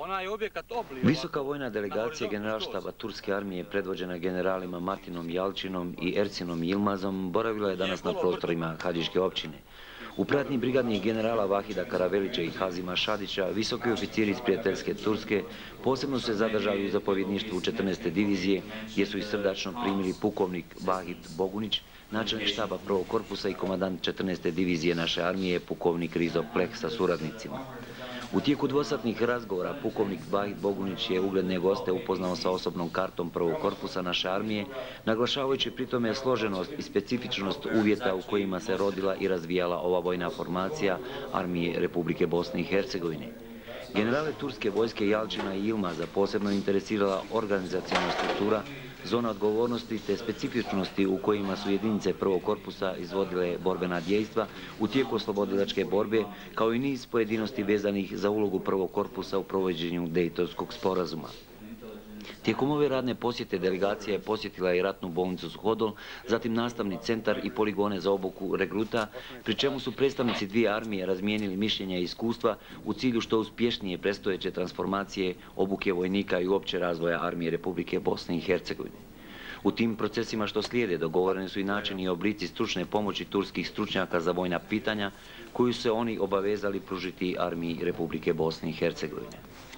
Visoka vojna delegacija generalštaba Turske armije predvođena generalima Matinom Jalčinom i Ercinom Yilmazom boravila je danas na prostorima Hadžiške općine. U pratnji brigadnih generala Vahida Karavelića i Hazima Šadića, visoki oficiri iz prijateljske Turske posebno se zadržali u zapovjedništvu 14. divizije, gdje su ih srdačno primili pukovnik Vahid Bogunić, načelnik štaba prvog korpusa i komandant 14. divizije naše armije, pukovnik Rizo Pleh sa suradnicima. U tijeku dvosatnih razgovora pukovnik Vahid Bogunić je ugledne goste upoznao sa osobnom kartom prvog korpusa naše armije, naglašavajući pritome složenost i specifičnost uvjeta u kojima se rodila i razvijala ova vojna formacija armije Republike Bosne i Hercegovine. Generale turske vojske Jalčina i Yilmaza posebno interesirala organizacijalna struktura, zona odgovornosti te specifičnosti u kojima su jedinice prvog korpusa izvodile borbena dejstva u tijeku oslobodilačke borbe, kao i niz pojedinosti vezanih za ulogu prvog korpusa u provođenju Dejtonskog sporazuma. Tijekom ove radne posjete delegacija je posjetila i ratnu bolnicu Suhodol, zatim nastavni centar i poligone za obuku regruta, pri čemu su predstavnici dvije armije razmijenili mišljenja i iskustva u cilju što uspješnije predstojeće transformacije, obuke vojnika i uopće razvoja armije Republike Bosne i Hercegovine. U tim procesima što slijede dogovoreni su i načini i oblici stručne pomoći turskih stručnjaka za vojna pitanja, koju se oni obavezali pružiti armiji Republike Bosne i Hercegovine.